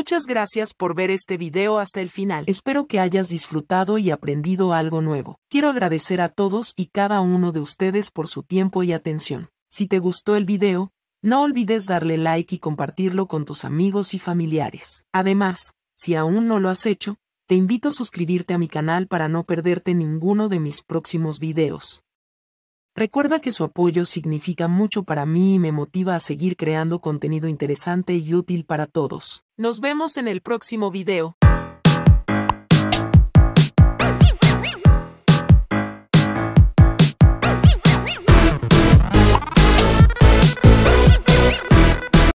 Muchas gracias por ver este video hasta el final. Espero que hayas disfrutado y aprendido algo nuevo. Quiero agradecer a todos y cada uno de ustedes por su tiempo y atención. Si te gustó el video, no olvides darle like y compartirlo con tus amigos y familiares. Además, si aún no lo has hecho, te invito a suscribirte a mi canal para no perderte ninguno de mis próximos videos. Recuerda que su apoyo significa mucho para mí y me motiva a seguir creando contenido interesante y útil para todos. Nos vemos en el próximo video.